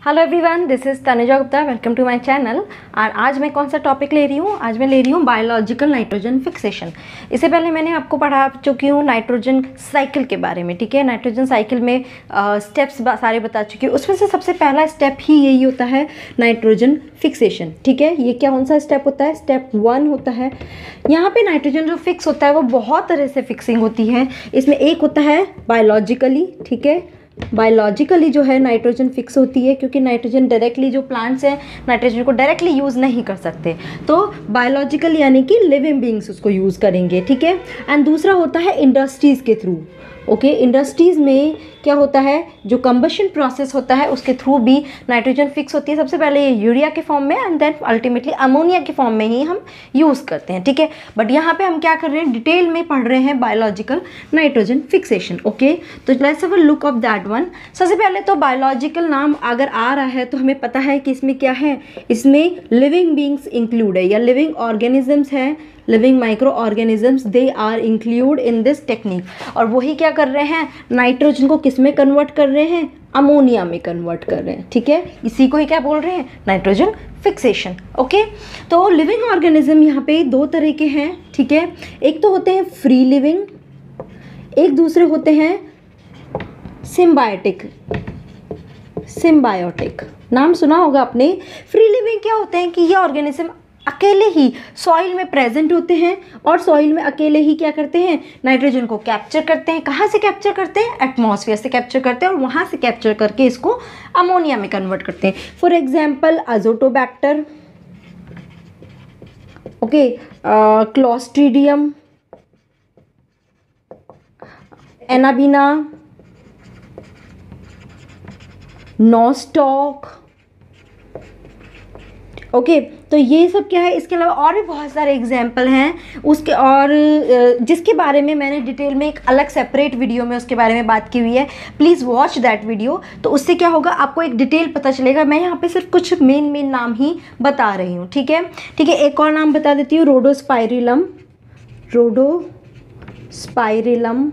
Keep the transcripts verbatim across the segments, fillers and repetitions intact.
Hello everyone, this is Tanuja Gupta. Welcome to my channel. और आज मैं कौन सा टॉपिक ले रही हूँ? आज मैं ले रही हूँ बायोलॉजिकल नाइट्रोजन फिक्सेशन। इससे पहले मैंने आपको पढ़ा चुकी हूँ नाइट्रोजन साइकिल के बारे में, ठीक है। नाइट्रोजन साइकिल में स्टेप्स सारे बता चुकी हूँ। उसमें से सबसे पहला स्टेप ही यही होता है, नाइट्रोजन फिक्सेशन, ठीक है। ये क्या कौन सा स्टेप होता है? स्टेप वन होता है। यहाँ पे नाइट्रोजन जो फिक्स होता है वो बहुत तरह से फिक्सिंग होती है। इसमें एक होता है बायोलॉजिकली, ठीक है। बायोलॉजिकली जो है नाइट्रोजन फिक्स होती है, क्योंकि नाइट्रोजन डायरेक्टली जो प्लांट्स हैं नाइट्रोजन को डायरेक्टली यूज़ नहीं कर सकते, तो बायोलॉजिकल यानी कि लिविंग बींग्स उसको यूज़ करेंगे, ठीक है। एंड दूसरा होता है इंडस्ट्रीज़ के थ्रू। ओके okay, इंडस्ट्रीज़ में क्या होता है, जो कंबशन प्रोसेस होता है उसके थ्रू भी नाइट्रोजन फिक्स होती है। सबसे पहले ये यूरिया के फॉर्म में एंड देन अल्टीमेटली अमोनिया के फॉर्म में ही हम यूज़ करते हैं, ठीक है। बट यहाँ पे हम क्या कर रहे हैं, डिटेल में पढ़ रहे हैं बायोलॉजिकल नाइट्रोजन फिक्सेशन। ओके, तो let's have a look of that one. सबसे पहले तो बायोलॉजिकल नाम अगर आ रहा है तो हमें पता है कि इसमें क्या है, इसमें लिविंग बींग्स इंक्लूड है या लिविंग ऑर्गेनिजम्स हैं, living micro organisms, they are include in this technique. और वही क्या कर रहे हैं, नाइट्रोजन को किस में कन्वर्ट कर रहे हैं, अमोनिया में कन्वर्ट कर रहे हैं, ठीक है। इसी को ही क्या बोल रहे हैं, नाइट्रोजन फिक्सेशन। ओके, तो लिविंग ऑर्गेनिज्म यहाँ पे दो तरह के हैं, ठीक है। एक तो होते हैं फ्री लिविंग, एक दूसरे होते हैं सिम्बायोटिक। सिम्बायोटिक नाम सुना होगा आपने। फ्री लिविंग क्या होते हैं कि ये ऑर्गेनिज्म अकेले ही सॉइल में प्रेजेंट होते हैं और सॉइल में अकेले ही क्या करते हैं, नाइट्रोजन को कैप्चर करते हैं। कहाँ से कैप्चर करते हैं, एटमॉस्फेयर से कैप्चर करते हैं और वहाँ से कैप्चर करके इसको अमोनिया में कन्वर्ट करते हैं। For example azotobacter, okay, clostridium, anabaena, nostoc. Okay okay, तो ये सब क्या है, इसके अलावा और भी बहुत सारे एग्जाम्पल हैं उसके, और जिसके बारे में मैंने डिटेल में एक अलग सेपरेट वीडियो में उसके बारे में बात की हुई है। Please watch that video. तो उससे क्या होगा, आपको एक डिटेल पता चलेगा। मैं यहाँ पे सिर्फ कुछ मेन मेन नाम ही बता रही हूँ, ठीक है। ठीक है, एक और नाम बता देती हूँ, रोडोस्पाइरिलम। रोडोस्पाइरिलम,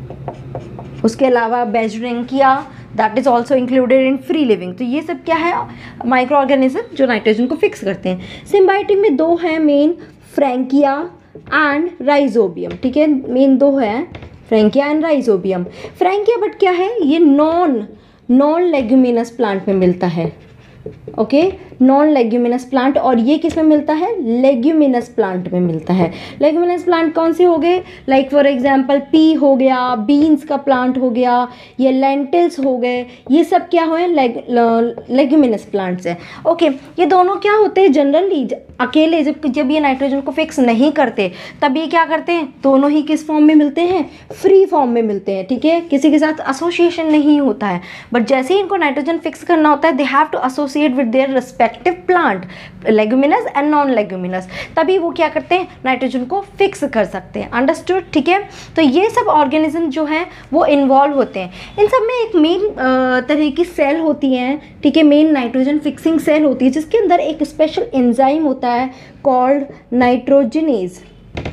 उसके अलावा beijerinckia, that is also included in free living. तो ये सब क्या है, माइक्रो ऑर्गेनिज्म जो नाइट्रोजन को फिक्स करते हैं। सिम्बायोटिक में दो हैं मेन, फ्रैंकिया एंड राइजोबियम, ठीक है। मेन दो हैं, frankia and rhizobium. Frankia but क्या है, ये नॉन नॉन लेग्यूमिनस प्लांट में मिलता है, ओके, नॉन लेग्यूमिनस प्लांट। और ये किस में मिलता है, लेग्यूमिनस प्लांट में मिलता है। लेग्यूमिनस प्लांट कौन से हो गए, लाइक फॉर एग्जांपल पी हो गया, बीन्स का प्लांट हो गया, ये लेंटिल्स हो गए, ये सब क्या हुए, लेग्यूमिनस प्लांट्स हैं। ओके, ये दोनों क्या होते हैं, जनरली अकेले जब जब ये नाइट्रोजन को फिक्स नहीं करते तब ये क्या करते हैं, दोनों ही किस फॉर्म में मिलते हैं, फ्री फॉर्म में मिलते हैं, ठीक है। किसी के साथ एसोसिएशन नहीं होता है। बट जैसे ही इनको नाइट्रोजन फिक्स करना होता है, they have to associate with their respective plant, leguminous and non leguminous, तभी वो क्या करते हैं, नाइट्रोजन को फिक्स कर सकते हैं। अंडरस्टूड, ठीक है। तो ये सब ऑर्गेनिज्म जो हैं वो इन्वॉल्व होते हैं। इन सब में एक मेन तरह की सेल होती हैं, ठीक है, मेन नाइट्रोजन फिक्सिंग सेल होती है, जिसके अंदर एक स्पेशल एंजाइम होता है कॉल्ड नाइट्रोजिनेज।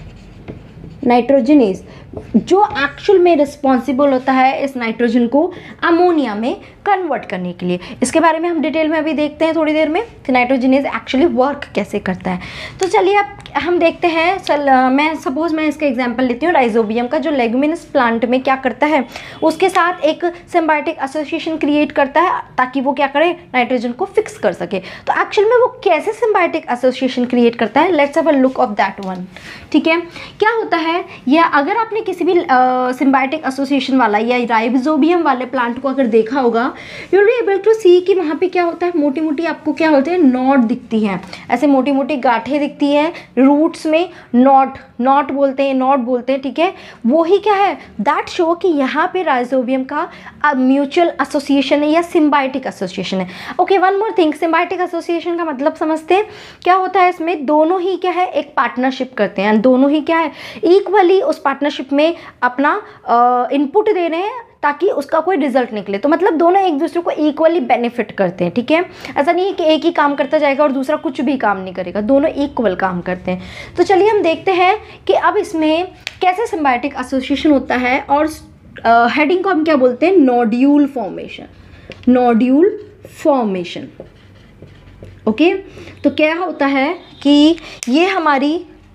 नाइट्रोजिनेज जो एक्चुअल में रिस्पॉन्सिबल होता है इस नाइट्रोजन को अमोनिया में कन्वर्ट करने के लिए। इसके बारे में हम डिटेल में अभी देखते हैं थोड़ी देर में कि नाइट्रोजिनेज एक्चुअली वर्क कैसे करता है। तो चलिए अब हम देखते हैं। चल मैं सपोज मैं इसका एग्जांपल लेती हूँ, राइजोबियम का, जो लेग्यूमिनस प्लांट में क्या करता है, उसके साथ एक सिम्बायोटिक एसोसिएशन क्रिएट करता है ताकि वो क्या करे, नाइट्रोजन को फिक्स कर सके। तो एक्चुअल में वो कैसे सिम्बायोटिक एसोसिएशन क्रिएट करता है, let's have a look of that one, ठीक है। क्या होता है, या अगर आपने किसी भी सिम्बायोटिक एसोसिएशन वाला या राइजोबियम वाले प्लांट को अगर देखा होगा, you will be able to see कि वहाँ पे क्या होता है, मोटी मोटी आपको क्या होते हैं, नॉट दिखती हैं, ऐसे मोटी मोटी गांठें दिखती हैं रूट्स में, नॉट नॉट बोलते हैं, नॉट बोलते हैं, ठीक है। वो ही क्या है, दैट शो कि यहाँ पे राइजोबियम का म्यूचुअल एसोसिएशन है या सिम्बायोटिक एसोसिएशन है। Okay, one more thing, symbiotic association का मतलब समझते हैं क्या होता है। इसमें दोनों ही क्या है, एक पार्टनरशिप करते हैं, दोनों ही क्या है, इक्वली उस पार्टनरशिप में अपना इनपुट दे रहे हैं ताकि उसका कोई रिजल्ट निकले। तो मतलब दोनों एक दूसरे को इक्वली बेनिफिट करते हैं, ठीक है। ऐसा नहीं है कि एक ही काम करता जाएगा और दूसरा कुछ भी काम नहीं करेगा, दोनों इक्वल काम करते हैं। तो चलिए हम देखते हैं कि अब इसमें कैसे सिम्बायोटिक एसोसिएशन होता है। और हेडिंग को हम क्या बोलते हैं, nodule formation. Nodule formation. Okay, तो क्या होता है कि ये हमारी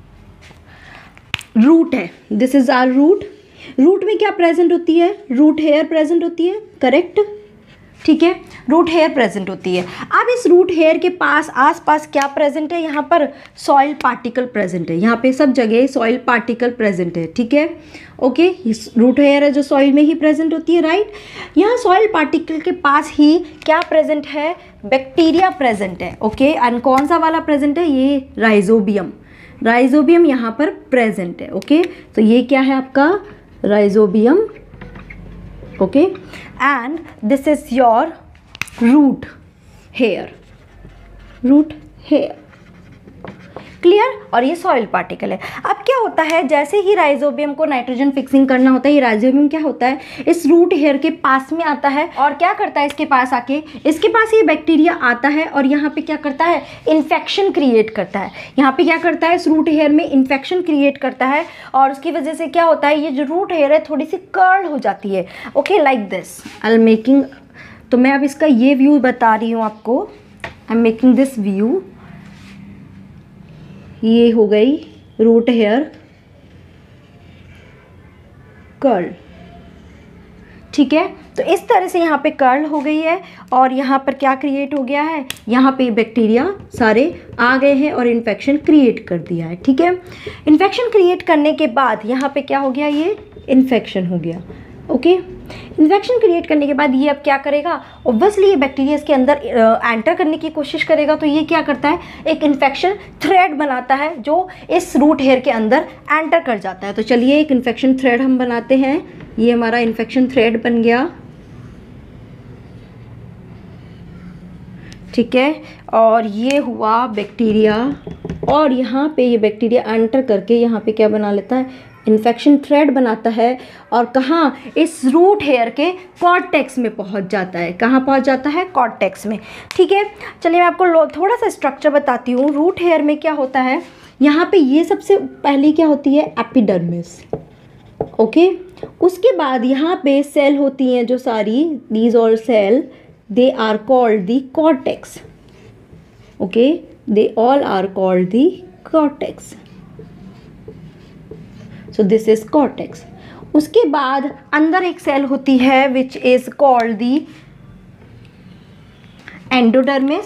रूट है, this is our root. Root में क्या प्रेजेंट होती है? रूट हेयर प्रेजेंट होती है, करेक्ट, ठीक है, रूट हेयर प्रेजेंट होती है। अब इस रूट हेयर के पास आसपास क्या प्रेजेंट है? यहाँ पर सॉइल पार्टिकल प्रेजेंट है, यहाँ पे सब जगह सॉइल पार्टिकल प्रेजेंट है, ठीक है, ओके। रूट हेयर है जो सॉइल में ही प्रेजेंट होती है, राइट। यहाँ सॉइल पार्टिकल के पास ही क्या प्रेजेंट है? बैक्टीरिया प्रेजेंट है, ओके। एंड कौन सा वाला प्रेजेंट है? ये राइजोबियम, राइजोबियम यहाँ पर प्रेजेंट है, ओके। तो ये क्या है आपका? Rhizobium, okay. And this is your root hair, root hair, clear. और ये सॉइल पार्टिकल है। अब क्या होता है, जैसे ही राइजोबियम को नाइट्रोजन फिक्सिंग करना होता है, ये राइजोबियम क्या होता है? इस रूट हेयर के पास में आता है और क्या करता है? इसके पास आके इसके पास ये बैक्टीरिया आता है और यहाँ पे क्या करता है? इन्फेक्शन क्रिएट करता है। यहाँ पे क्या करता है? इस रूट हेयर में इन्फेक्शन क्रिएट करता है और उसकी वजह से क्या होता है? ये जो रूट हेयर है थोड़ी सी कर्ल हो जाती है, okay, like this. I am making, तो मैं अब इसका ये व्यू बता रही हूँ आपको। I am making this view. ये हो गई रूट हेयर कर्ल, ठीक है। तो इस तरह से यहाँ पे कर्ल हो गई है और यहाँ पर क्या क्रिएट हो गया है? यहाँ पे बैक्टीरिया सारे आ गए हैं और इन्फेक्शन क्रिएट कर दिया है, ठीक है। इन्फेक्शन क्रिएट करने के बाद यहाँ पे क्या हो गया? ये इन्फेक्शन हो गया, ओके। इन्फेक्शन क्रिएट करने के बाद ये अब क्या करेगा? ऑब्वियसली ये बैक्टीरिया इसके अंदर एंटर करने की कोशिश करेगा, तो ये क्या करता है? एक इन्फेक्शन थ्रेड बनाता है जो इस रूट हेयर के अंदर एंटर कर जाता है। तो चलिए एक इन्फेक्शन थ्रेड हम बनाते हैं। ये हमारा इन्फेक्शन थ्रेड बन गया, ठीक है। और ये हुआ बैक्टीरिया और यहाँ पे ये बैक्टीरिया एंटर करके यहाँ पे क्या बना लेता है? इन्फेक्शन थ्रेड बनाता है और कहाँ? इस रूट हेयर के कॉर्टेक्स में पहुंच जाता है। कहाँ पहुंच जाता है? कॉर्टेक्स में, ठीक है। चलिए मैं आपको थोड़ा सा स्ट्रक्चर बताती हूँ। रूट हेयर में क्या होता है? यहाँ पे ये सबसे पहली क्या होती है? Epidermis, okay. उसके बाद यहाँ पे सेल होती हैं जो सारी, these all cell, they are called the cortex, okay, they all are called the cortex. So this is cortex. उसके बाद अंदर एक सेल होती है which is called the endodermis,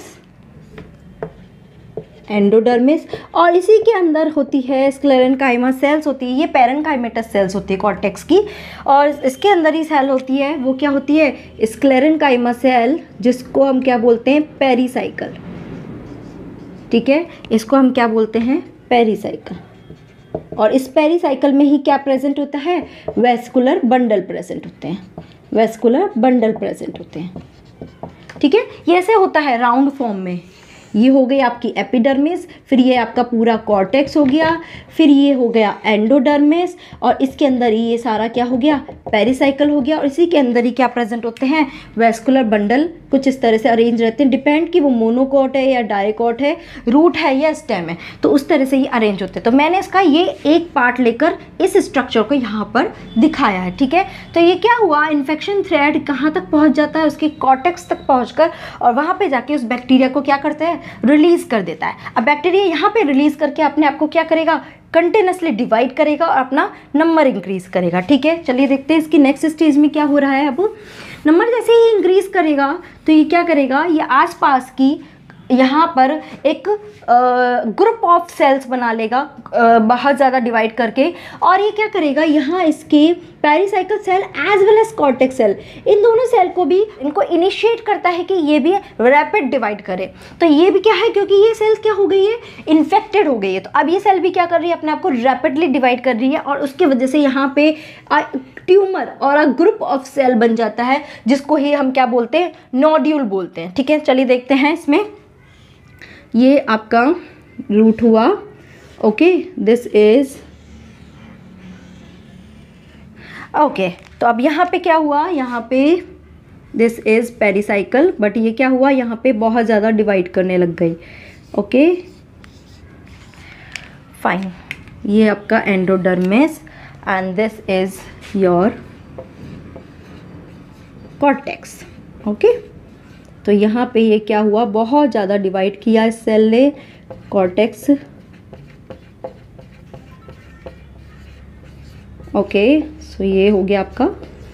endodermis. और इसी के अंदर होती है स्क्लेरेनकाइमा सेल्स होती है, ये पैरेनकाइमेटस सेल्स होती है कॉर्टेक्स की। और इसके अंदर ही सेल होती है, वो क्या होती है? स्क्लेरेनकाइमा सेल, जिसको हम क्या बोलते हैं? पेरीसाइकल, ठीक है। इसको हम क्या बोलते हैं? पेरीसाइकल। और इस पेरीसाइकल में ही क्या प्रेजेंट होता है? वेस्कुलर बंडल प्रेजेंट होते हैं, वेस्कुलर बंडल प्रेजेंट होते हैं, ठीक है। ये ऐसे होता है राउंड फॉर्म में। ये हो गई आपकी एपिडर्मिस, फिर ये आपका पूरा कॉर्टेक्स हो गया, फिर ये हो गया एंडोडर्मिस और इसके अंदर ही ये सारा क्या हो गया? पेरीसाइकल हो गया। और इसी के अंदर ही क्या प्रेजेंट होते हैं? Vascular bundle. कुछ इस तरह से अरेंज रहते हैं, डिपेंड कि वो मोनोकॉट है या डाइकॉट है, रूट है या स्टेम है, तो उस तरह से ये अरेंज होते हैं। तो मैंने इसका ये एक पार्ट लेकर इस स्ट्रक्चर को यहाँ पर दिखाया है, ठीक है। तो ये क्या हुआ? इन्फेक्शन थ्रेड कहाँ तक पहुँच जाता है? उसके कॉर्टेक्स तक पहुँचकर और वहाँ पे जाके उस बैक्टीरिया को क्या करता है? रिलीज कर देता है। अब बैक्टीरिया यहाँ पे रिलीज करके अपने आप को क्या करेगा? कंटिन्यूसली डिवाइड करेगा और अपना नंबर इंक्रीज करेगा, ठीक है। चलिए देखते हैं इसकी नेक्स्ट स्टेज में क्या हो रहा है। अब नंबर जैसे ही इंक्रीज करेगा तो ये क्या करेगा? ये आसपास की यहाँ पर एक ग्रुप ऑफ सेल्स बना लेगा बहुत ज़्यादा डिवाइड करके। और ये क्या करेगा? यहाँ इसके pericycle cell as well as cortex cell, इन दोनों सेल को भी इनको इनिशिएट करता है कि ये भी रैपिड डिवाइड करे। तो ये भी क्या है? क्योंकि ये सेल्स क्या हो गई है? इन्फेक्टेड हो गई है, तो अब ये सेल भी क्या कर रही है? अपने आप को रैपिडली डिवाइड कर रही है और उसकी वजह से यहाँ पे ट्यूमर और अ ग्रुप ऑफ सेल बन जाता है, जिसको ही हम क्या बोलते हैं? नोड्यूल बोलते हैं, ठीक है। चलिए देखते हैं इसमें। ये आपका रूट हुआ, ओके, दिस इज ओके। तो अब यहाँ पे क्या हुआ? यहाँ पे दिस इज पेरीसाइकल, बट ये क्या हुआ? यहाँ पे बहुत ज़्यादा डिवाइड करने लग गई, ओके, फाइन। ये आपका endodermis and this is your cortex, okay. तो यहाँ पे ये क्या हुआ, बहुत ज़्यादा डिवाइड किया इस सेल ने, कॉर्टेक्स। ओके, सो ये हो गया आपका।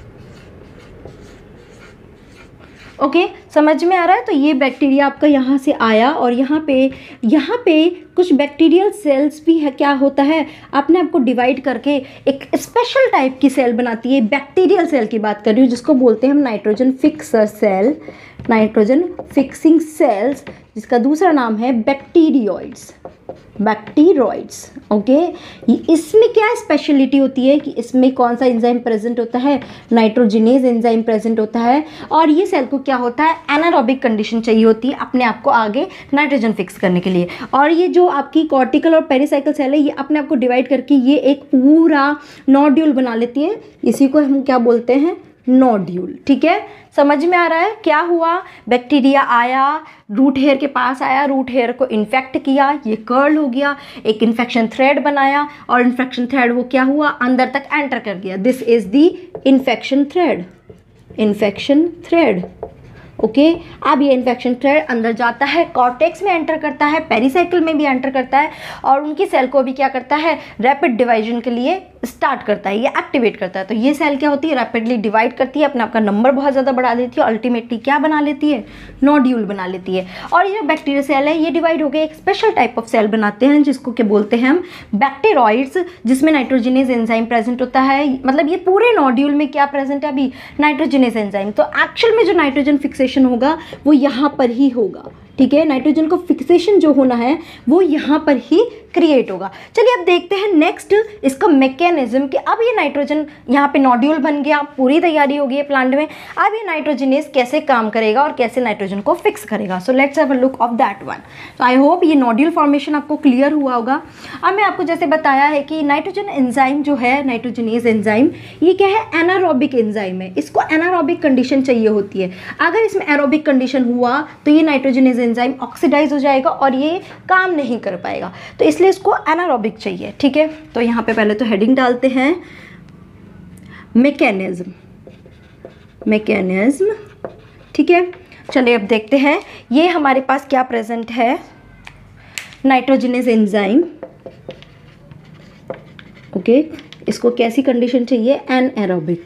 ओके okay, समझ में आ रहा है। तो ये बैक्टीरिया आपका यहाँ से आया और यहाँ पे यहाँ पे कुछ बैक्टीरियल सेल्स भी है, क्या होता है, अपने आप को डिवाइड करके एक स्पेशल टाइप की सेल बनाती है। बैक्टीरियल सेल की बात कर रही हूँ, जिसको बोलते हैं हम nitrogen fixer cell, nitrogen fixing cells, जिसका दूसरा नाम है बैक्टीरियोइड्स, बैक्टीरियोइड्स। ओके, इसमें क्या स्पेशलिटी होती है कि इसमें कौन सा एंजाइम प्रेजेंट होता है, नाइट्रोजिनेज एंजाइम प्रेजेंट होता है। और ये सेल को क्या होता है, एनारोबिक कंडीशन चाहिए होती है अपने आप को आगे नाइट्रोजन फिक्स करने के लिए। और ये जो आपकी कॉर्टिकल और पेरिसाइकिल सेल है, ये अपने आप को डिवाइड करके ये एक पूरा नोड्यूल बना लेती है। इसी को हम क्या बोलते हैं, नोड्यूल। ठीक है, समझ में आ रहा है। क्या हुआ, बैक्टीरिया आया, रूट हेयर के पास आया, रूट हेयर को इन्फेक्ट किया, ये कर्ल हो गया, एक इन्फेक्शन थ्रेड बनाया, और इन्फेक्शन थ्रेड वो क्या हुआ, अंदर तक एंटर कर गया। This is the infection thread, infection thread. Okay okay, अब ये इन्फेक्शन थ्रेड अंदर जाता है, कॉर्टेक्स में एंटर करता है, पेरिसाइकिल में भी एंटर करता है, और उनकी सेल को भी क्या करता है, रैपिड डिवाइजन के लिए स्टार्ट करता है, ये एक्टिवेट करता है। तो ये सेल क्या होती है, रैपिडली डिवाइड करती है, अपना आपका नंबर बहुत ज़्यादा बढ़ा देती है, अल्टीमेटली क्या बना लेती है, नोड्यूल बना लेती है। और ये जो बैक्टीरिया सेल है, ये डिवाइड हो गए, एक स्पेशल टाइप ऑफ सेल बनाते हैं, जिसको क्या बोलते हैं हम, बैक्टीरियोइड्स, जिसमें नाइट्रोजिनेज एंजाइम प्रेजेंट होता है। मतलब ये पूरे नोड्यूल में क्या प्रेजेंट है अभी, नाइट्रोजिनेज एंजाइम। तो एक्चुअल में जो नाइट्रोजन फिक्सेशन होगा वो यहाँ पर ही होगा। ठीक है, नाइट्रोजन को फिक्सेशन जो होना है वो यहाँ पर ही क्रिएट होगा। चलिए अब देखते हैं नेक्स्ट इसका मैकेनिज्म कि अब ये नाइट्रोजन यहाँ पे नोड्यूल बन गया, पूरी तैयारी हो गई है प्लांट में। अब ये नाइट्रोजिनेज कैसे काम करेगा और कैसे नाइट्रोजन को फिक्स करेगा। So let's have a look of that one. तो आई होप ये नोड्यूल फॉर्मेशन आपको क्लियर हुआ होगा। अब मैं आपको जैसे बताया है कि नाइट्रोजन एंजाइम जो है, नाइट्रोजिनेज एंजाइम, ये क्या है, एनारोबिक एंजाइम है। इसको एनारोबिक कंडीशन चाहिए होती है। अगर इसमें एरोबिक कंडीशन हुआ तो ये नाइट्रोजिनेज एंजाइम ऑक्सीडाइज हो जाएगा और ये काम नहीं कर पाएगा, तो इसलिए इसको एनारोबिक चाहिए। ठीक है, तो यहाँ पे पहले तो हेडिंग डालते हैं मैकेनिज्म, मैकेनिज्म। ठीक है, चलिए अब देखते हैं ये हमारे पास क्या प्रेजेंट है, नाइट्रोजिनेज एंजाइम। ओके, इसको कैसी कंडीशन चाहिए, एनएरोबिक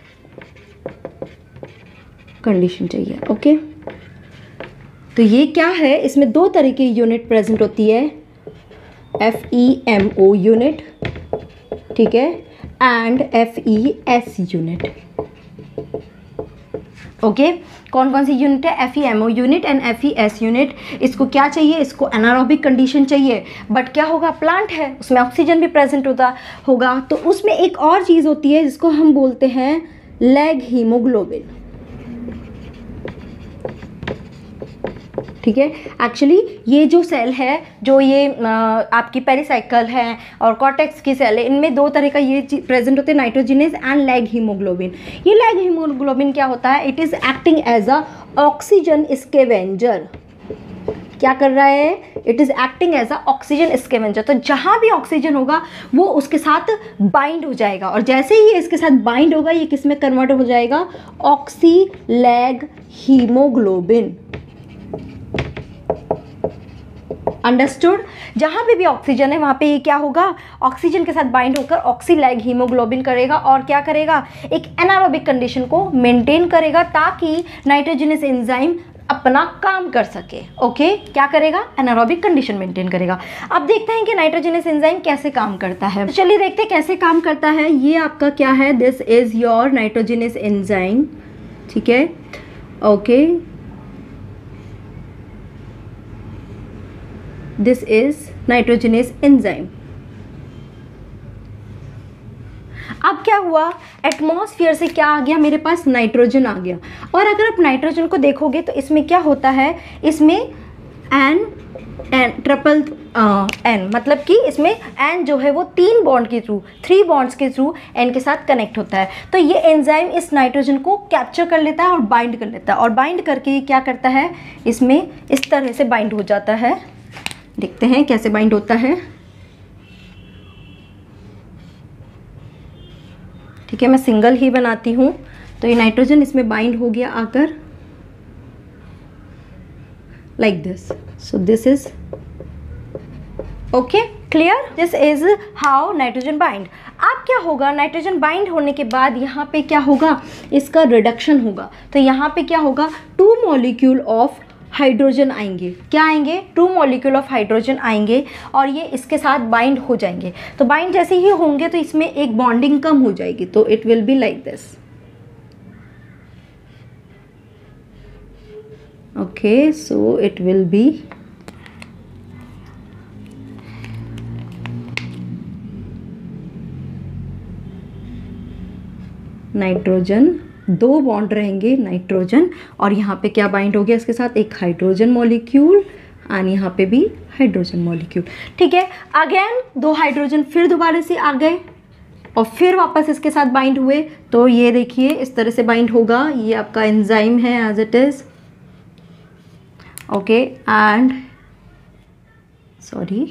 कंडीशन चाहिए। ओके, तो ये क्या है, इसमें दो तरह की यूनिट प्रेजेंट होती है, F E M O unit, ठीक है, and F E S unit. Okay, कौन कौन सी यूनिट है, F E M O unit and F E S unit. इसको क्या चाहिए, इसको एनारोबिक कंडीशन चाहिए, बट क्या होगा, प्लांट है, उसमें ऑक्सीजन भी प्रेजेंट होता होगा। तो उसमें एक और चीज़ होती है जिसको हम बोलते हैं लैग हीमोग्लोबिन। ठीक है, एक्चुअली ये जो सेल है, जो ये आ, आपकी पेरिसाइकल है और कॉर्टेक्स की सेल है, इनमें दो तरह का ये प्रेजेंट होते हैं, नाइट्रोजिनेज एंड लैग हीमोग्लोबिन। ये लैग हीमोग्लोबिन क्या होता है, it is acting as a oxygen scavenger. क्या कर रहा है, it is acting as a oxygen scavenger. तो जहाँ भी ऑक्सीजन होगा वो उसके साथ बाइंड हो जाएगा, और जैसे ही इसके साथ बाइंड होगा ये किस में कन्वर्ट हो जाएगा, ऑक्सी लैग हीमोग्लोबिन। अंडरस्टूड, जहाँ पे भी ऑक्सीजन है वहाँ पे ये क्या होगा, ऑक्सीजन के साथ बाइंड होकर ऑक्सीलैग हीमोग्लोबिन करेगा, और क्या करेगा, एक एनारोबिक कंडीशन को मेंटेन करेगा, ताकि नाइट्रोजिनस एंजाइम अपना काम कर सके। ओके, क्या करेगा, एनारोबिक कंडीशन मेंटेन करेगा। अब देखते हैं कि नाइट्रोजिनस एंजाइम कैसे काम करता है। चलिए देखते हैं कैसे काम करता है। ये आपका क्या है, this is your nitrogenous enzyme. ठीक है, okay, this is nitrogenase enzyme. अब क्या हुआ, एटमॉस्फेयर से क्या आ गया, मेरे पास नाइट्रोजन आ गया। और अगर आप नाइट्रोजन को देखोगे तो इसमें क्या होता है, इसमें एन एन ट्रिपल एन, मतलब कि इसमें एन जो है वो तीन बॉन्ड के थ्रू, थ्री बॉन्ड्स के थ्रू एन के साथ कनेक्ट होता है। तो ये एंजाइम इस नाइट्रोजन को कैप्चर कर लेता है और बाइंड कर लेता है, और बाइंड करके ये क्या करता है, इसमें इस तरह से बाइंड हो जाता है। देखते हैं कैसे बाइंड होता है। ठीक है, मैं सिंगल ही बनाती हूँ। तो ये नाइट्रोजन इसमें बाइंड हो गया आकर, like this. So this is okay, clear? This is how nitrogen bind. अब क्या होगा, नाइट्रोजन बाइंड होने के बाद यहाँ पे क्या होगा, इसका रिडक्शन होगा. तो यहाँ पे क्या होगा, टू मॉलिक्यूल ऑफ हाइड्रोजन आएंगे. क्या आएंगे, टू मॉलिक्यूल ऑफ हाइड्रोजन आएंगे और ये इसके साथ बाइंड हो जाएंगे. तो बाइंड जैसे ही होंगे तो इसमें एक बॉन्डिंग कम हो जाएगी. तो it will be like this. Okay, so it will be nitrogen, दो बॉन्ड रहेंगे नाइट्रोजन और यहाँ पे क्या बाइंड हो गया इसके साथ, एक हाइड्रोजन मॉलिक्यूल और यहाँ पे भी हाइड्रोजन मॉलिक्यूल. ठीक है, अगेन दो हाइड्रोजन फिर दोबारा से आ गए और फिर वापस इसके साथ बाइंड हुए. तो ये देखिए इस तरह से बाइंड होगा. ये आपका एंजाइम है as it is. Okay, and sorry,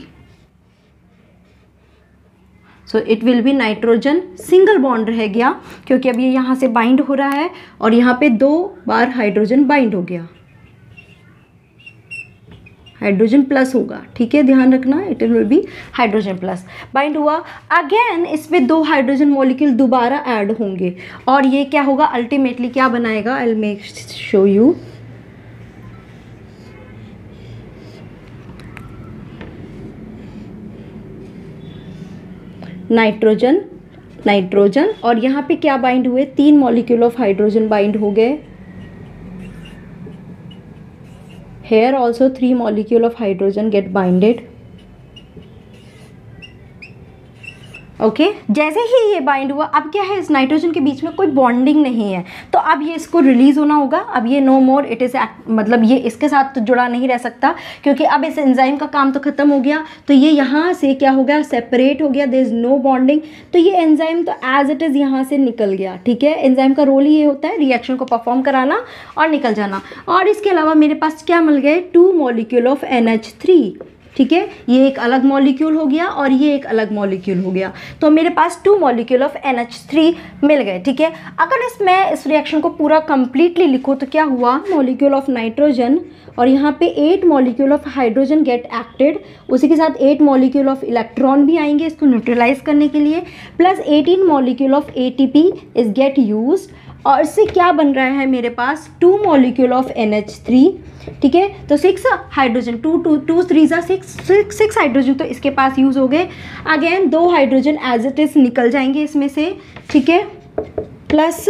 so it will be nitrogen, single bond रह गया क्योंकि अब ये यहाँ से बाइंड हो रहा है और यहाँ पे दो बार हाइड्रोजन बाइंड हो गया. हाइड्रोजन प्लस होगा. ठीक है, ध्यान रखना, it will be hydrogen plus. Bind हुआ, अगेन इसमें दो हाइड्रोजन मॉलिक्यूल दोबारा ऐड होंगे और ये क्या होगा, अल्टीमेटली क्या बनाएगा, I will make show you. Nitrogen, nitrogen और यहाँ पे क्या बाइंड हुए, तीन मॉलिक्यूल ऑफ हाइड्रोजन बाइंड हो गए. Here also three molecule of hydrogen get binded. Okay okay? जैसे ही ये बाइंड हुआ, अब क्या है, इस नाइट्रोजन के बीच में कोई बॉन्डिंग नहीं है तो अब ये इसको रिलीज होना होगा. अब ये नो मोर इट इज़, मतलब ये इसके साथ तो जुड़ा नहीं रह सकता क्योंकि अब इस एंजाइम का काम तो खत्म हो गया. तो ये यहाँ से क्या हो गया, सेपरेट हो गया. There is no bonding. तो ये एंजाइम तो एज इट इज़ यहाँ से निकल गया. ठीक है, एंजाइम का रोल ही ये होता है रिएक्शन को परफॉर्म कराना और निकल जाना. और इसके अलावा मेरे पास क्या मिल गए, two molecule of N H three. ठीक है, ये एक अलग मॉलिक्यूल हो गया और ये एक अलग मॉलिक्यूल हो गया. तो मेरे पास two molecule of N H three मिल गए. ठीक है, अगर इस मैं इस रिएक्शन को पूरा कंप्लीटली लिखूँ तो क्या हुआ, मॉलिक्यूल ऑफ नाइट्रोजन और यहाँ पे eight molecule of hydrogen get acted. उसी के साथ एट मॉलिक्यूल ऑफ इलेक्ट्रॉन भी आएंगे इसको न्यूट्रलाइज करने के लिए, plus eighteen molecule of A T P is get use. और इससे क्या बन रहा है मेरे पास, two molecule of N H three. ठीक है, तो six hydrogen, two two two three ज़ा सिक्स सिक्स सिक्स हाइड्रोजन तो इसके पास यूज़ हो गए. अगेन दो हाइड्रोजन एज इट इज़ निकल जाएंगे इसमें से. ठीक है, plus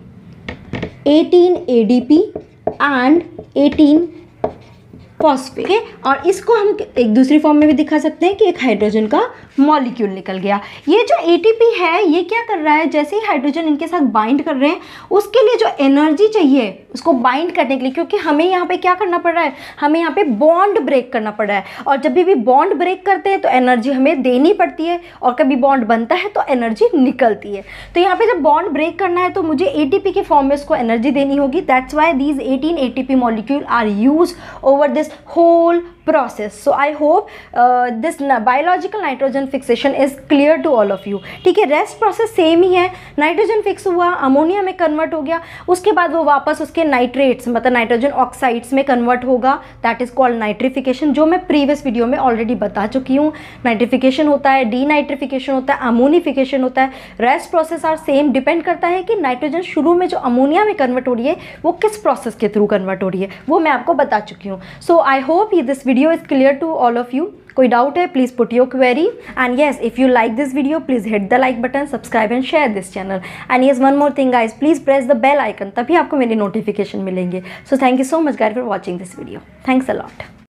eighteen A D P and eighteen phosphate. okay? और इसको हम एक दूसरी फॉर्म में भी दिखा सकते हैं कि एक हाइड्रोजन का मॉलिक्यूल निकल गया. ये जो ए टी पी है ये क्या कर रहा है, जैसे ही हाइड्रोजन इनके साथ बाइंड कर रहे हैं उसके लिए जो एनर्जी चाहिए उसको बाइंड करने के लिए, क्योंकि हमें यहाँ पे क्या करना पड़ रहा है, हमें यहाँ पे बॉन्ड ब्रेक करना पड़ रहा है. और जब भी भी बॉन्ड ब्रेक करते हैं तो एनर्जी हमें देनी पड़ती है और कभी बॉन्ड बनता है तो एनर्जी निकलती है. तो यहाँ पे जब बॉन्ड ब्रेक करना है तो मुझे ए टी पी के फॉर्म में उसको एनर्जी देनी होगी. That's why these eighteen A T P molecule are use over this whole process. So I hope uh, this biological nitrogen fixation is clear to all of you. ठीक है, rest process same ही है. Nitrogen fix हुआ, ammonia में convert हो गया, उसके बाद वो वापस उसके नाइट्रेट्स मतलब नाइट्रोजन ऑक्साइड्स में कन्वर्ट होगा. दैट इज कॉल्ड नाइट्रिफिकेशन, जो मैं प्रीवियस वीडियो में ऑलरेडी बता चुकी हूँ. नाइट्रिफिकेशन होता है, डी नाइट्रिफिकेशन होता है, अमोनिफिकेशन होता है. Rest process are same, depend करता है कि नाइट्रोजन शुरू में जो अमोनिया में कन्वर्ट हो रही है वो किस प्रोसेस के थ्रू कन्वर्ट हो रही है, वो मैं आपको बता चुकी हूँ. सो आई होप ये this video is clear to all of you. कोई डाउट है please put your query. And yes, if you like this video please hit the like button, subscribe and share this channel. And yes, one more thing guys, please press the bell icon, तभी आपको मेरे notification मिलेंगे. So thank you so much guys for watching this video. Thanks a lot.